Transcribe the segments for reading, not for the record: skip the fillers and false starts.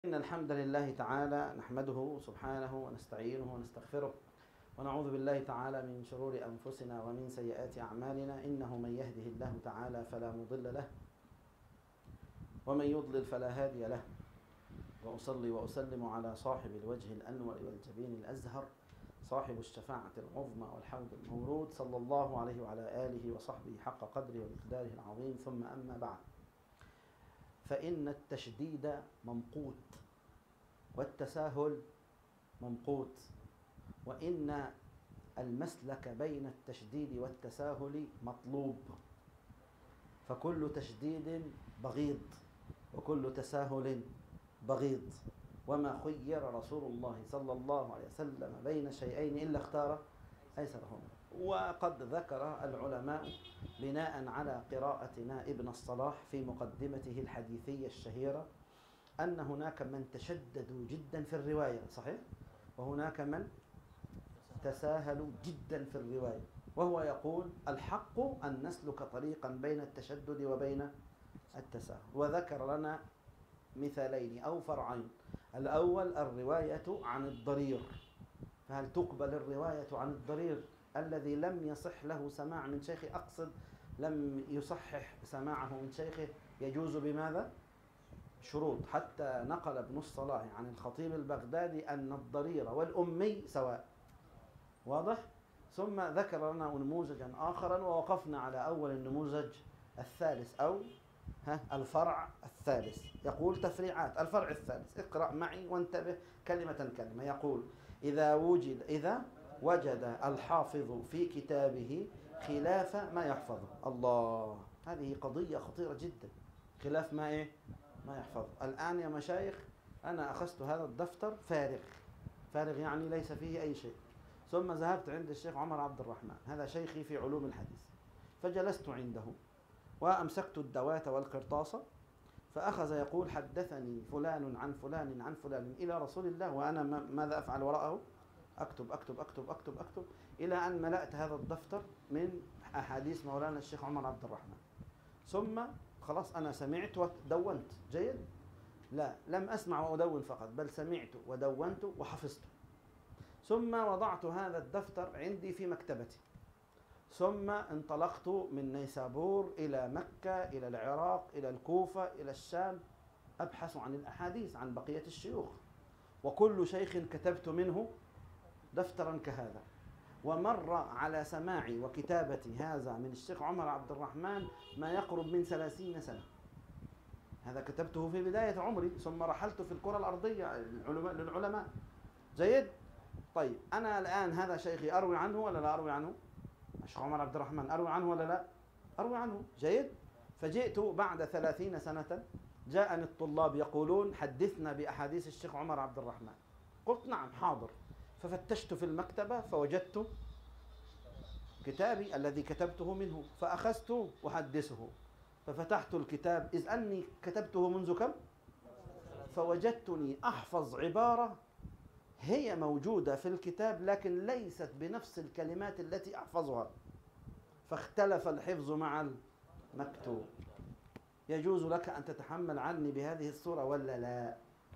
إن الحمد لله تعالى نحمده سبحانه ونستعينه ونستغفره ونعوذ بالله تعالى من شرور أنفسنا ومن سيئات أعمالنا. إنه من يهده الله تعالى فلا مضل له ومن يضلل فلا هادي له. وأصلي وأسلم على صاحب الوجه الأنور والجبين الأزهر صاحب الشفاعة العظمى والحوض المورود صلى الله عليه وعلى آله وصحبه حق قدره ومقداره العظيم. ثم أما بعد، فإن التشديد ممقوت والتساهل ممقوت، وإن المسلك بين التشديد والتساهل مطلوب، فكل تشديد بغيض وكل تساهل بغيض. وما خير رسول الله صلى الله عليه وسلم بين شيئين إلا اختار أيسرهما. وقد ذكر العلماء بناء على قراءتنا ابن الصلاح في مقدمته الحديثية الشهيرة أن هناك من تشددوا جدا في الرواية، صحيح؟ وهناك من تساهلوا جدا في الرواية، وهو يقول الحق أن نسلك طريقا بين التشدد وبين التساهل. وذكر لنا مثالين أو فرعين. الأول الرواية عن الضرير، فهل تقبل الرواية عن الضرير الذي لم يصح له سماع من شيخه؟ أقصد لم يصحح سماعه من شيخه، يجوز بماذا؟ شروط. حتى نقل ابن الصلاح عن الخطيب البغدادي أن الضرير والأمي سواء. واضح؟ ثم ذكر لنا نموذجا آخرا، ووقفنا على أول النموذج الثالث أو الفرع الثالث. يقول تفريعات الفرع الثالث. اقرأ معي وانتبه كلمة كلمة. يقول إذا وجد الحافظ في كتابه خلاف ما يحفظه. الله، هذه قضية خطيرة جدا. خلاف ما إيه؟ ما يحفظه. الآن يا مشايخ أنا أخذت هذا الدفتر فارغ يعني ليس فيه أي شيء، ثم ذهبت عند الشيخ عمر عبد الرحمن، هذا شيخي في علوم الحديث، فجلست عنده وأمسكت الدوات والقرطاسة، فأخذ يقول حدثني فلان عن فلان عن فلان إلى رسول الله، وأنا ماذا أفعل وراءه؟ أكتب أكتب أكتب أكتب أكتب، إلى أن ملأت هذا الدفتر من أحاديث مولانا الشيخ عمر عبد الرحمن. ثم خلاص أنا سمعت ودونت. جيد؟ لا، لم أسمع وأدون فقط، بل سمعت ودونت وحفظت. ثم وضعت هذا الدفتر عندي في مكتبتي، ثم انطلقت من نيسابور إلى مكة إلى العراق إلى الكوفة إلى الشام أبحث عن الأحاديث عن بقية الشيوخ، وكل شيخ كتبت منه دفترا كهذا. ومر على سماعي وكتابتي هذا من الشيخ عمر عبد الرحمن ما يقرب من 30 سنة. هذا كتبته في بداية عمري، ثم رحلت في الكرة الأرضية للعلماء. جيد؟ طيب أنا الآن هذا شيخي أروي عنه ولا لا أروي عنه؟ الشيخ عمر عبد الرحمن أروي عنه ولا لا؟ أروي عنه. جيد؟ فجئت بعد 30 سنة، جاءني الطلاب يقولون حدثنا بأحاديث الشيخ عمر عبد الرحمن. قلت نعم حاضر. ففتشت في المكتبة فوجدت كتابي الذي كتبته منه، فأخذت أحدثه، ففتحت الكتاب إذ أني كتبته منذ كم؟ فوجدتني أحفظ عبارة هي موجودة في الكتاب لكن ليست بنفس الكلمات التي أحفظها، فاختلف الحفظ مع المكتوب. يجوز لك أن تتحمل عني بهذه الصورة ولا لا؟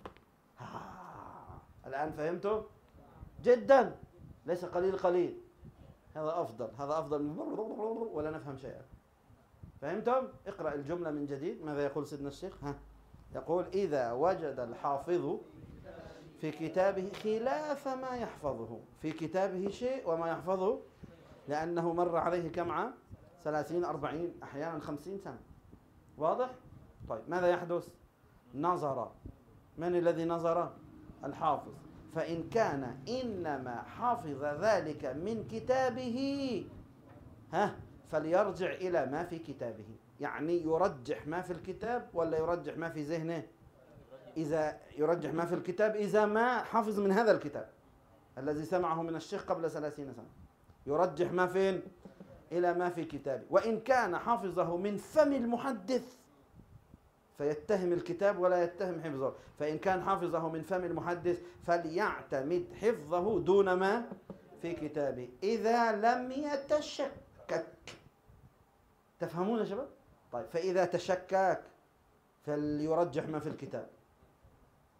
الآن فهمتم؟ جدا، ليس قليل، هذا أفضل من ولا نفهم شيئا. فهمتم؟ اقرأ الجملة من جديد. ماذا يقول سيدنا الشيخ؟ يقول إذا وجد الحافظ في كتابه خلاف ما يحفظه، في كتابه شيء وما يحفظه، لأنه مر عليه كم عام؟ 30 40 أحيانا 50 سنة. واضح؟ طيب ماذا يحدث؟ نظر. من الذي نظر؟ الحافظ. فإن كان إنما حافظ ذلك من كتابه فليرجع إلى ما في كتابه، يعني يرجح ما في الكتاب ولا يرجح ما في ذهنه؟ إذا يرجح ما في الكتاب، إذا ما حفظ من هذا الكتاب الذي سمعه من الشيخ قبل 30 سنة، يرجح ما فين؟ إلى ما في كتابه. وإن كان حفظه من فم المحدث فيتهم الكتاب ولا يتهم حفظه. فإن كان حفظه من فم المحدث فليعتمد حفظه دون ما في كتابه إذا لم يتشكك. تفهمون يا شباب؟ طيب فإذا تشكك فليرجح ما في الكتاب،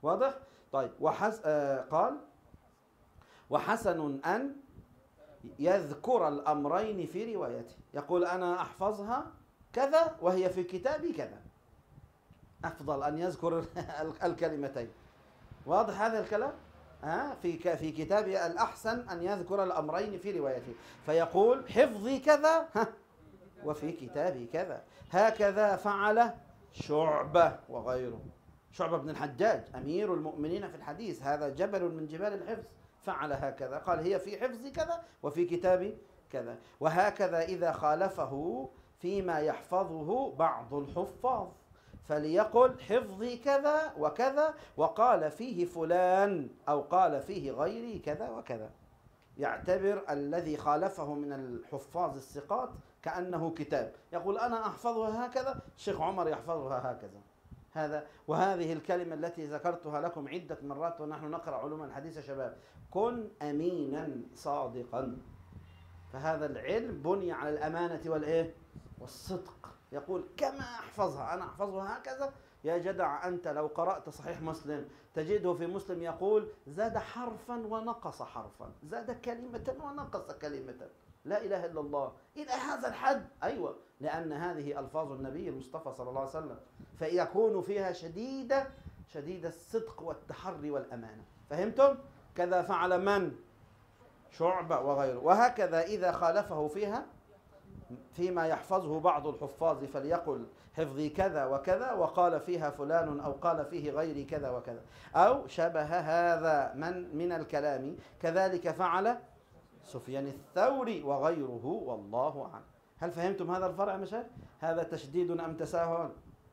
واضح؟ طيب قال وحسن أن يذكر الأمرين في روايته، يقول أنا أحفظها كذا وهي في كتابي كذا، أفضل أن يذكر الكلمتين. واضح هذا الكلام؟ في كتابه الأحسن أن يذكر الأمرين في روايته، فيقول حفظي كذا وفي كتابي كذا، هكذا فعل شعبة وغيره. شعبة بن الحجاج أمير المؤمنين في الحديث، هذا جبل من جبال الحفظ، فعل هكذا، قال هي في حفظي كذا وفي كتابي كذا. وهكذا إذا خالفه فيما يحفظه بعض الحفاظ فليقل حفظي كذا وكذا وقال فيه فلان أو قال فيه غيري كذا وكذا. يعتبر الذي خالفه من الحفاظ الثقات كأنه كتاب، يقول أنا أحفظها هكذا، الشيخ عمر يحفظها هكذا. وهذه الكلمة التي ذكرتها لكم عدة مرات ونحن نقرأ علوم الحديث يا شباب، كن أمينا صادقا. فهذا العلم بني على الأمانة والصدق. يقول كما أحفظها أنا أحفظها هكذا. يا جدع أنت لو قرأت صحيح مسلم تجده في مسلم يقول زاد حرفا ونقص حرفا، زاد كلمة ونقص كلمة. لا إله إلا الله، إلى هذا الحد. أيوة، لأن هذه ألفاظ النبي المصطفى صلى الله عليه وسلم، فيكون فيها شديد الصدق والتحري والأمانة. فهمتم؟ كذا فعل من؟ شعبة وغيره. وهكذا إذا خالفه فيما يحفظه بعض الحفاظ فليقل حفظي كذا وكذا وقال فيها فلان أو قال فيه غيري كذا وكذا، أو شبه هذا من الكلام كذلك فعل سفيان الثوري وغيره والله أعلم. هل فهمتم هذا الفرع يا مشايخ؟ هذا تشديد أم تساهل؟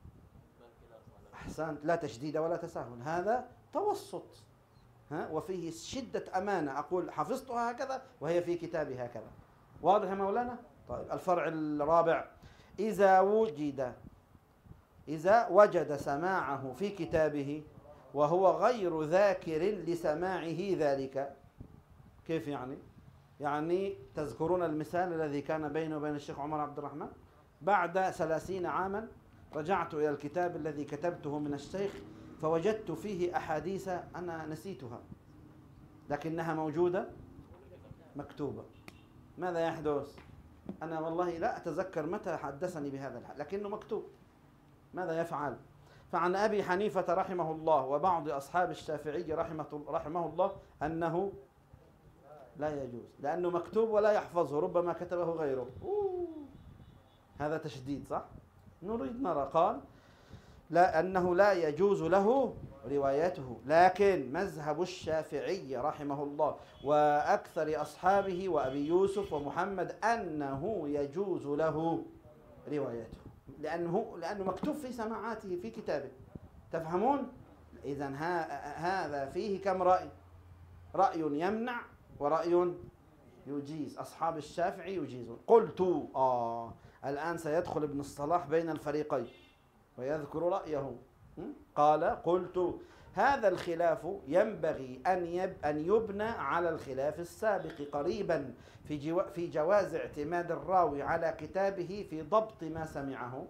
أحسنت، لا تشديد ولا تساهل، هذا توسط. وفيه شدة أمانة، أقول حفظتها هكذا وهي في كتابي هكذا. واضح يا مولانا؟ طيب الفرع الرابع، إذا وجد سماعه في كتابه وهو غير ذاكر لسماعه ذلك. كيف يعني؟ يعني تذكرون المثال الذي كان بيني وبين الشيخ عمر عبد الرحمن؟ بعد 30 عاما رجعت إلى الكتاب الذي كتبته من الشيخ فوجدت فيه أحاديث أنا نسيتها لكنها موجودة مكتوبة. ماذا يحدث؟ أنا والله لا أتذكر متى حدثني بهذا الحال لكنه مكتوب. ماذا يفعل؟ فعن أبي حنيفة رحمه الله وبعض أصحاب الشافعي رحمه الله أنه لا يجوز، لأنه مكتوب ولا يحفظه، ربما كتبه غيره. هذا تشديد صح؟ نريد نرى. قال لا، أنه لا يجوز له روايته، لكن مذهب الشافعي رحمه الله وأكثر أصحابه وأبي يوسف ومحمد أنه يجوز له روايته، لأنه مكتوب في سماعاته في كتابه. تفهمون؟ إذن هذا فيه كم رأي؟ رأي يمنع ورأي يجيز. أصحاب الشافعي يجيزون. قلت الآن سيدخل ابن الصلاح بين الفريقين ويذكر رأيه. قال قلت هذا الخلاف ينبغي أن يبنى على الخلاف السابق قريبا في جواز اعتماد الراوي على كتابه في ضبط ما سمعه،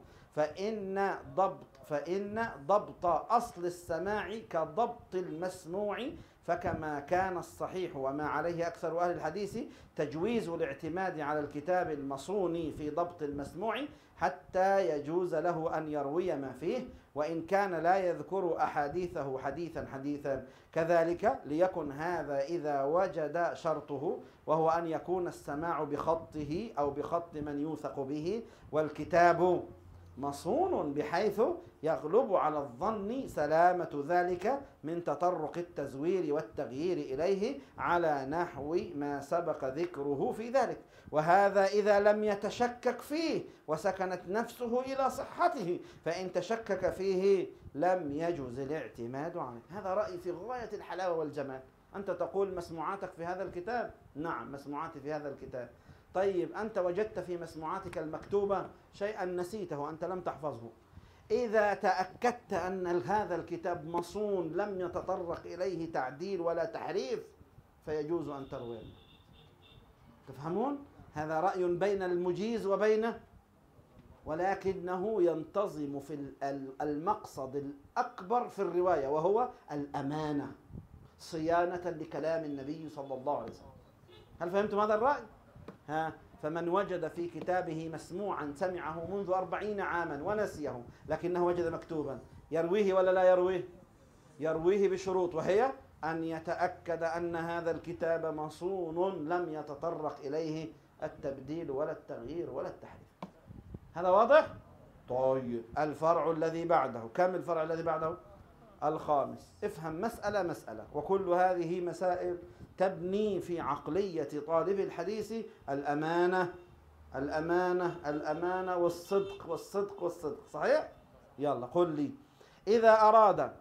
فإن ضبط أصل السماع كضبط المسموع، فكما كان الصحيح وما عليه أكثر أهل الحديث تجويز الاعتماد على الكتاب المصون في ضبط المسموع حتى يجوز له أن يروي ما فيه وإن كان لا يذكر أحاديثه حديثا كذلك ليكن هذا إذا وجد شرطه، وهو أن يكون السماع بخطه أو بخط من يوثق به والكتاب مصون بحيث يغلب على الظن سلامة ذلك من تطرق التزوير والتغيير إليه على نحو ما سبق ذكره في ذلك، وهذا إذا لم يتشكك فيه وسكنت نفسه إلى صحته، فإن تشكك فيه لم يجوز الاعتماد عليه. هذا رأي في غاية الحلاوة والجمال. أنت تقول مسموعاتك في هذا الكتاب؟ نعم مسموعاتي في هذا الكتاب. طيب أنت وجدت في مسموعاتك المكتوبة شيئا نسيته أنت لم تحفظه، إذا تأكدت أن هذا الكتاب مصون لم يتطرق إليه تعديل ولا تحريف فيجوز أن ترويه. تفهمون؟ هذا رأي بين المجيز وبين ولكنه ينتظم في المقصد الأكبر في الرواية، وهو الأمانة، صيانة لكلام النبي صلى الله عليه وسلم. هل فهمتم هذا الرأي؟ فمن وجد في كتابه مسموعا سمعه منذ 40 عاما ونسيه، لكنه وجد مكتوبا، يرويه ولا لا يرويه؟ يرويه بشروط، وهي أن يتأكد أن هذا الكتاب مصون لم يتطرق إليه التبديل ولا التغيير ولا التحريف. هذا واضح؟ طيب، الفرع الذي بعده، كم الفرع الذي بعده؟ الخامس. افهم مسألة مسألة، وكل هذه مسائل تبني في عقلية طالب الحديث الأمانة الأمانة الأمانة والصدق والصدق والصدق. صحيح؟ يلا قل لي، إذا أراد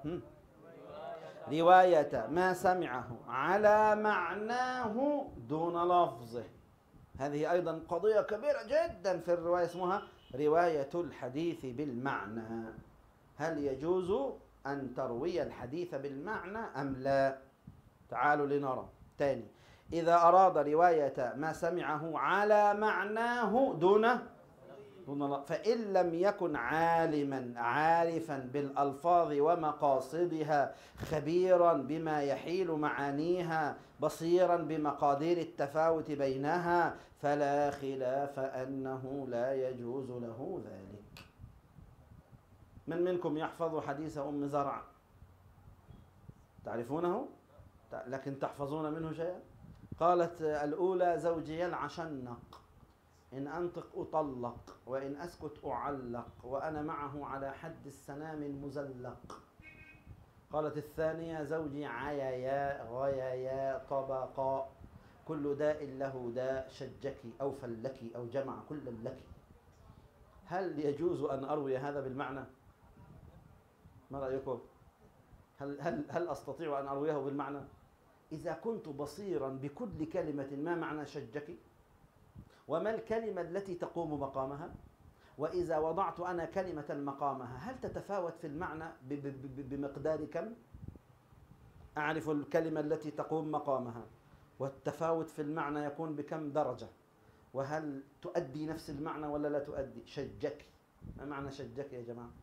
رواية ما سمعه على معناه دون لفظه، هذه أيضا قضية كبيرة جدا في الرواية، اسمها رواية الحديث بالمعنى. هل يجوز أن تروي الحديث بالمعنى أم لا؟ تعالوا لنرى تاني. إذا أراد رواية ما سمعه على معناه دون فإن لم يكن عالما عارفا بالألفاظ ومقاصدها، خبيرا بما يحيل معانيها، بصيرا بمقادير التفاوت بينها، فلا خلاف أنه لا يجوز له ذلك. من منكم يحفظ حديث أم زرع؟ تعرفونه؟ لكن تحفظون منه شيئا؟ قالت الأولى: زوجي يلعشنق، إن أنطق أطلق، وإن أسكت أعلق، وأنا معه على حد السنام المزلق. قالت الثانية: زوجي عيايا غيايا طبقا، كل داء له داء، شجكي أو فلكي أو جمع كل لك. هل يجوز أن أروي هذا بالمعنى؟ ما رأيكم؟ هل أستطيع أن أرويه بالمعنى؟ إذا كنت بصيرا بكل كلمة ما معنى شجكي، وما الكلمة التي تقوم مقامها، وإذا وضعت أنا كلمة مقامها هل تتفاوت في المعنى بمقدار كم؟ أعرف الكلمة التي تقوم مقامها، والتفاوت في المعنى يكون بكم درجة، وهل تؤدي نفس المعنى ولا لا تؤدي؟ شجكي، ما معنى شجكي يا جماعة؟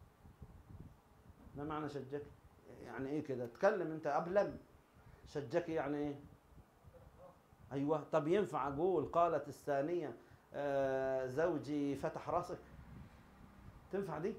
ما معنى شجكي؟ يعني إيه كده؟ تكلم أنت أبلم. شجكي يعني إيه؟ أيوة. طب ينفع أقول قالت الثانية زوجي فتح راسك؟ تنفع دي؟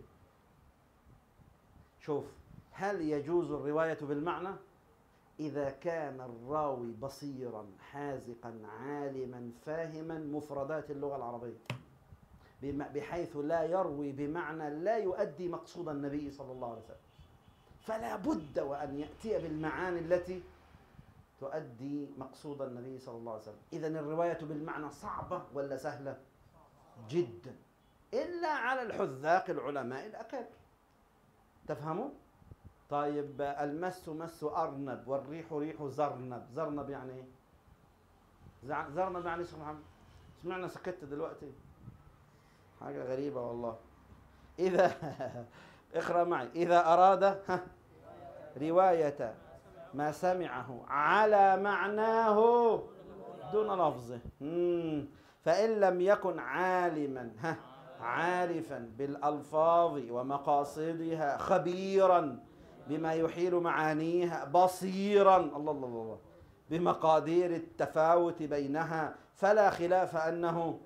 شوف، هل يجوز الرواية بالمعنى؟ إذا كان الراوي بصيرا حاذقا عالما فاهما مفردات اللغة العربية، بحيث لا يروي بمعنى لا يؤدي مقصود النبي صلى الله عليه وسلم، فلا بد وأن يأتي بالمعاني التي تؤدي مقصود النبي صلى الله عليه وسلم. إذن الرواية بالمعنى صعبة ولا سهلة؟ جدا، إلا على الحذاق العلماء الأكابر. تفهموا؟ طيب، المس مس أرنب، والريح ريح زرنب. زرنب يعني إيه؟ زرنب يعني شيخ محمد؟ سمعنا سكت دلوقتي، حاجة غريبة والله. إذا اقرأ معي. إذا أراد رواية ما سمعه على معناه دون لفظه، فإن لم يكن عالما عارفا بالألفاظ ومقاصدها، خبيرا بما يحيل معانيها، بصيرا الله الله الله بمقادير التفاوت بينها، فلا خلاف أنه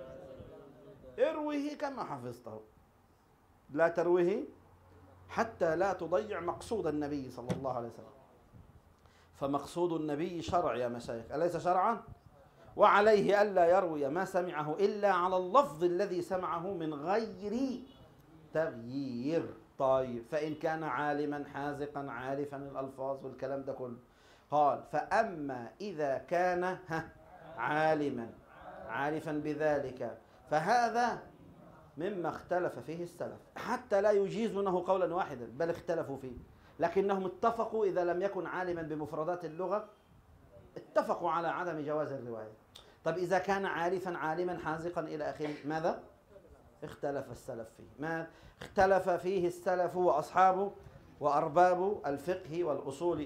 ارويه كما حفظته، لا ترويه حتى لا تضيع مقصود النبي صلى الله عليه وسلم. فمقصود النبي شرع يا مشايخ، أليس شرعا؟ وعليه ألا يروي ما سمعه إلا على اللفظ الذي سمعه من غير تغيير. طيب، فإن كان عالما حاذقا عارفا الألفاظ والكلام ده كله، قال: فأما إذا كان عالما عارفا بذلك، فهذا مما اختلف فيه السلف، حتى لا يجيزونه قولا واحدا، بل اختلفوا فيه، لكنهم اتفقوا إذا لم يكن عالما بمفردات اللغة اتفقوا على عدم جواز الرواية. طب إذا كان عارفا عالما حاذقا إلى آخره، ماذا؟ اختلف السلف فيه. ما اختلف فيه السلف وأصحابه وأرباب الفقه والأصول،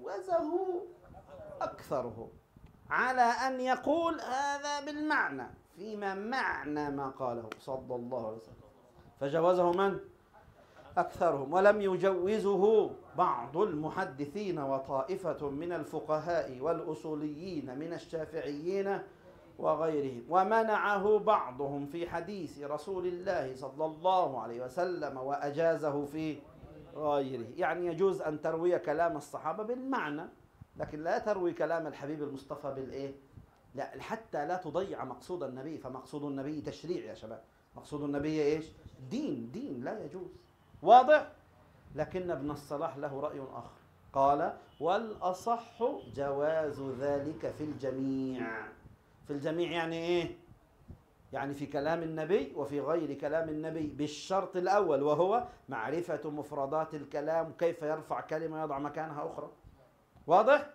فجوزه أكثرهم على أن يقول هذا بالمعنى، فيما معنى ما قاله صلى الله عليه وسلم، فجوزه من؟ أكثرهم. ولم يجوزه بعض المحدثين وطائفة من الفقهاء والأصوليين من الشافعيين وغيرهم، ومنعه بعضهم في حديث رسول الله صلى الله عليه وسلم وأجازه في غيره. يعني يجوز أن تروي كلام الصحابة بالمعنى، لكن لا تروي كلام الحبيب المصطفى بالإيه؟ لا، حتى لا تضيع مقصود النبي. فمقصود النبي تشريع يا شباب، مقصود النبي إيش؟ دين لا يجوز. واضح؟ لكن ابن الصلاح له رأي آخر، قال والأصح جواز ذلك في الجميع. في الجميع يعني إيه؟ يعني في كلام النبي وفي غير كلام النبي، بالشرط الأول وهو معرفة مفردات الكلام، كيف يرفع كلمة يضع مكانها أخرى. واضح؟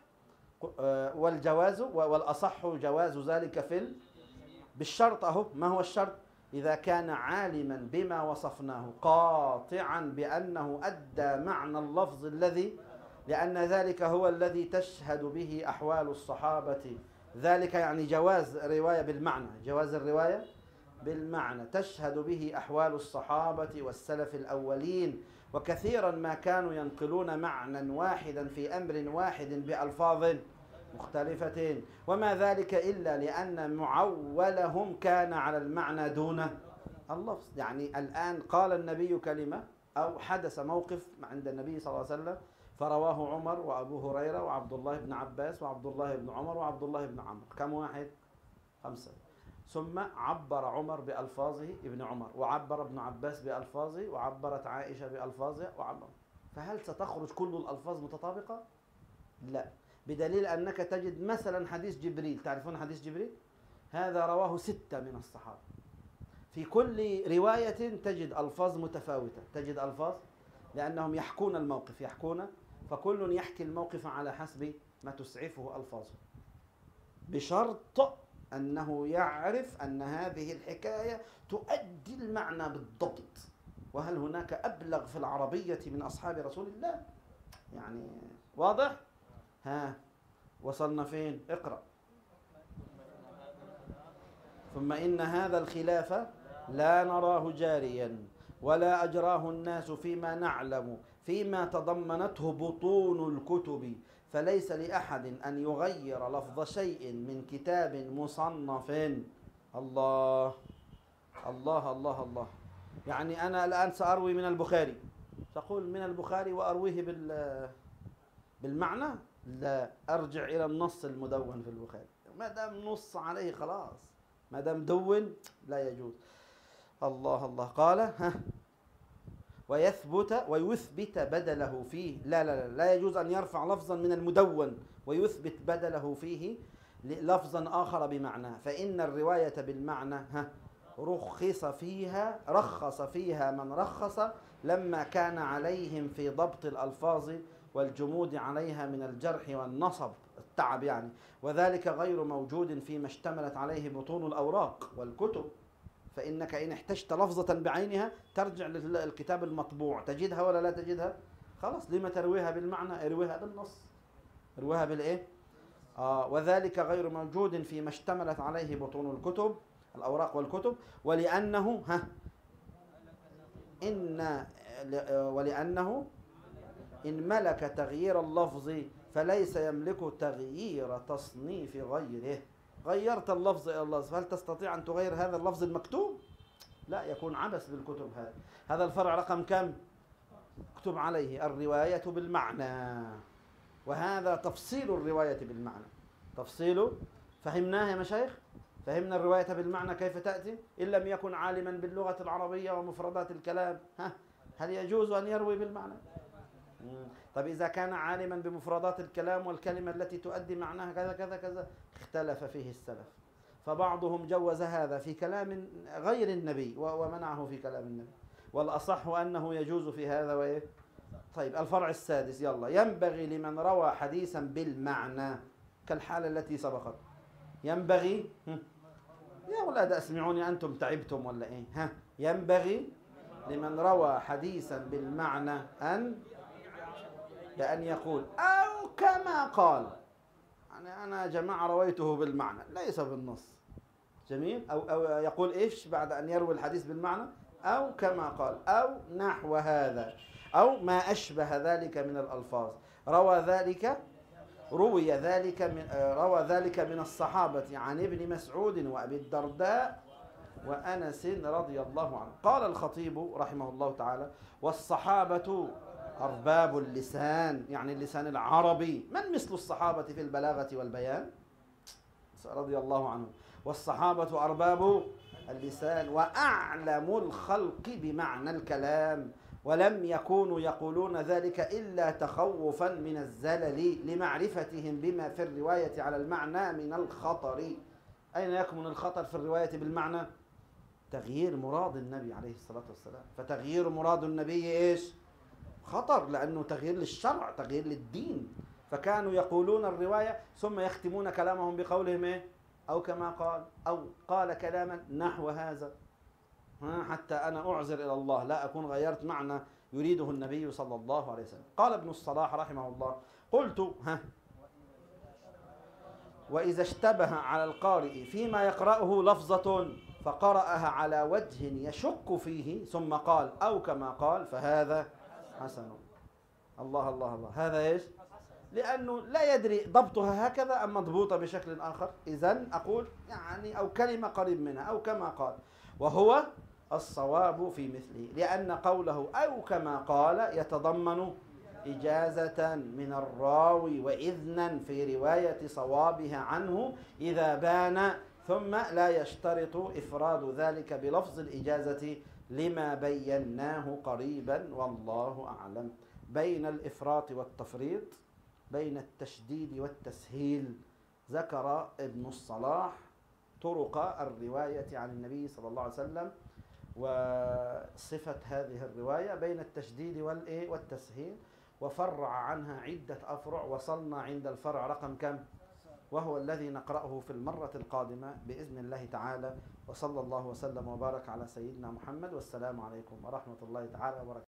والجواز والأصح جواز ذلك بالشرط. أهو ما هو الشرط؟ إذا كان عالما بما وصفناه قاطعا بأنه أدى معنى اللفظ الذي، لأن ذلك هو الذي تشهد به أحوال الصحابة. ذلك يعني جواز رواية بالمعنى، جواز الرواية بالمعنى تشهد به أحوال الصحابة والسلف الأولين، وكثيرا ما كانوا ينقلون معنى واحدا في أمر واحد بألفاظ مختلفة، وما ذلك إلا لأن معولهم كان على المعنى دون اللفظ. يعني الآن قال النبي كلمة أو حدث موقف عند النبي صلى الله عليه وسلم فرواه عمر وأبو هريرة وعبد الله بن عباس وعبد الله بن عمر وعبد الله بن عمرو، كم واحد؟ 5. ثم عبر عمر بألفاظه ابن عمر، وعبر ابن عباس بألفاظه، وعبرت عائشة بألفاظها، فهل ستخرج كل الألفاظ متطابقة؟ لا، بدليل أنك تجد مثلا حديث جبريل. تعرفون حديث جبريل؟ هذا رواه 6 من الصحابة. في كل رواية تجد ألفاظ متفاوتة، تجد ألفاظ، لأنهم يحكون الموقف، فكل يحكي الموقف على حسب ما تسعفه ألفاظه، بشرط أنه يعرف أن هذه الحكاية تؤدي المعنى بالضبط. وهل هناك أبلغ في العربية من أصحاب رسول الله؟ يعني واضح؟ ها، وصلنا فين؟ اقرأ. ثم إن هذا الخلاف لا نراه جاريا ولا أجراه الناس فيما نعلم فيما تضمنته بطون الكتب، فليس لأحد أن يغير لفظ شيء من كتاب مصنف. الله الله الله الله. يعني أنا الآن سأروي من البخاري، تقول من البخاري وأرويه بالمعنى؟ لا، أرجع إلى النص المدون في البخاري، ما دام نص عليه خلاص، ما دام دون لا يجوز. الله الله. قال ها ويثبت بدله فيه. لا يجوز أن يرفع لفظا من المدون ويثبت بدله فيه لفظا آخر بمعناه، فإن الرواية بالمعنى رخص فيها من رخص لما كان عليهم في ضبط الألفاظ والجمود عليها من الجرح والنصب، التعب يعني، وذلك غير موجود فيما اشتملت عليه بطون الأوراق والكتب. فإنك إن احتجت لفظة بعينها ترجع للكتاب المطبوع، تجدها ولا لا تجدها؟ خلاص، لما ترويها بالمعنى؟ ارويها بالنص، ارويها بالإيه؟ وذلك غير موجود فيما اشتملت عليه بطون الكتب، الأوراق والكتب، ولأنه إن ملك تغيير اللفظ فليس يملك تغيير تصنيف غيره. غيرت اللفظ إلى اللفظ، هل تستطيع أن تغير هذا اللفظ المكتوب؟ لا، يكون عبث بالكتب. هذا الفرع رقم كم؟ اكتب عليه الرواية بالمعنى، وهذا تفصيل الرواية بالمعنى. تفصيله فهمناه يا مشايخ؟ فهمنا الرواية بالمعنى كيف تأتي؟ إن لم يكن عالما باللغة العربية ومفردات الكلام، هل يجوز أن يروي بالمعنى؟ طيب إذا كان عالما بمفردات الكلام والكلمة التي تؤدي معناها كذا كذا كذا، اختلف فيه السلف، فبعضهم جوز هذا في كلام غير النبي ومنعه في كلام النبي، والأصح أنه يجوز في هذا وإيه. طيب الفرع السادس، يلا. ينبغي لمن روى حديثا بالمعنى كالحالة التي سبقت. ينبغي، يا أولاد أسمعوني، أنتم تعبتم ولا إيه؟ ينبغي لمن روى حديثا بالمعنى بأن يقول أو كما قال. يعني أنا يا جماعة رويته بالمعنى ليس بالنص، جميل. أو يقول إيش بعد أن يروي الحديث بالمعنى؟ أو كما قال، أو نحو هذا، أو ما أشبه ذلك من الألفاظ. روى ذلك من الصحابة عن ابن مسعود وأبي الدرداء وأنس رضي الله عنه. قال الخطيب رحمه الله تعالى: والصحابة أرباب اللسان، يعني اللسان العربي. من مثل الصحابة في البلاغة والبيان؟ رضي الله عنهم. والصحابة أرباب اللسان وأعلم الخلق بمعنى الكلام، ولم يكونوا يقولون ذلك إلا تخوفا من الزلل لمعرفتهم بما في الرواية على المعنى من الخطر. أين يكمن الخطر في الرواية بالمعنى؟ تغيير مراد النبي عليه الصلاة والسلام. فتغيير مراد النبي إيش؟ خطر، لأنه تغيير للشرع، تغيير للدين. فكانوا يقولون الرواية ثم يختمون كلامهم بقولهم إيه؟ أو كما قال، أو قال كلاما نحو هذا، حتى أنا أعذر إلى الله لا أكون غيرت معنى يريده النبي صلى الله عليه وسلم. قال ابن الصلاح رحمه الله: قلت وإذا اشتبه على القارئ فيما يقرأه لفظة فقرأها على وجه يشك فيه ثم قال أو كما قال فهذا حسن. الله الله الله، هذا إيش؟ لأنه لا يدري ضبطها هكذا أم مضبوطة بشكل آخر. إذن أقول يعني أو كلمة قريب منها أو كما قال، وهو الصواب في مثله، لأن قوله أو كما قال يتضمن إجازة من الراوي وإذنا في رواية صوابها عنه إذا بان، ثم لا يشترط إفراد ذلك بلفظ الإجازة لما بيناه قريبا، والله أعلم. بين الإفراط والتفريط، بين التشديد والتسهيل، ذكر ابن الصلاح طرق الرواية عن النبي صلى الله عليه وسلم وصفة هذه الرواية بين التشديد والتسهيل، وفرع عنها عدة أفرع. وصلنا عند الفرع رقم كم؟ وهو الذي نقرأه في المرة القادمة بإذن الله تعالى. وصلى الله وسلم وبارك على سيدنا محمد، والسلام عليكم ورحمة الله تعالى وبركاته.